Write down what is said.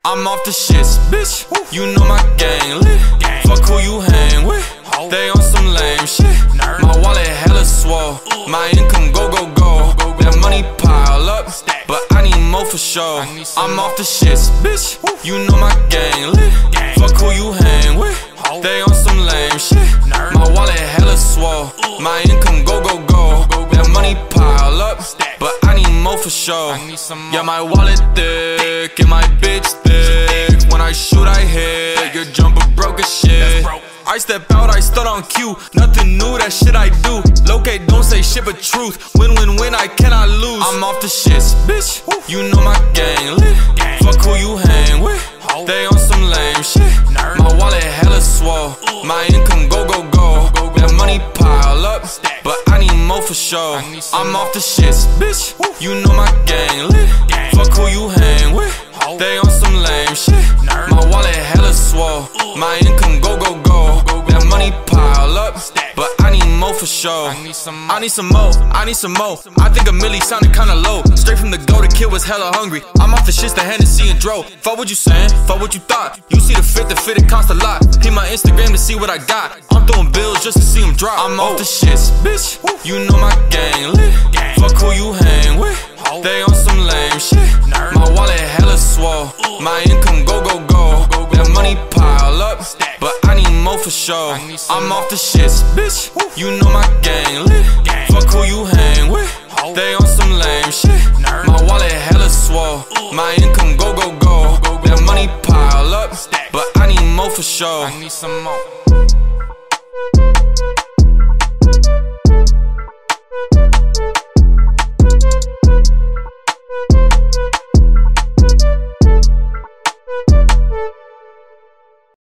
I'm off the shits, bitch. You know my gang lit. Fuck who you hang with. They on some lame shit. My wallet hella swole. My income go. That money pile up, but I need more for sure. I'm off the shits, bitch. You know my gang lit. Fuck who you hang with. They on some lame shit. My wallet hella swole. My income go. That money pile up, but I need more for sure. Yeah, my wallet thick and my bitch thick. When I shoot, I hit. Your jumper broke as shit. I step out, I start on cue. Nothing new, that shit I do. Locate, don't say shit but truth. Win, I cannot lose. I'm off the shits, bitch. You know my gang lit. Fuck who you hang with. They on some lame shit. My wallet hella swole. My income go. That money pile up, but I need more for sure. I'm off the shits, bitch. You know my gang lit. Fuck who you hang with. They on some lame shit. My wallet hella swole. My income go. That money pile up, but I need more for sure. I need some more. I think a milli sounded kinda low. Straight from the go, the kid was hella hungry. I'm off the shits, the Hennessy and Dro. Fuck what you saying, fuck what you thought. You see the fit, it cost a lot. Hit my Instagram to see what I got. I'm throwing bills just to see them drop. I'm off the shits, bitch. You know my gang lit. Fuck who you hang with. They on some lame shit. My wallet hella swole. My income go. That money pile up, but I need more for sure. I'm off the shits, bitch. You know my gang lit. Fuck who you hang with. They on some lame shit. My wallet hella swole. My income go. That money pile up, but I need more for sure. I need some more.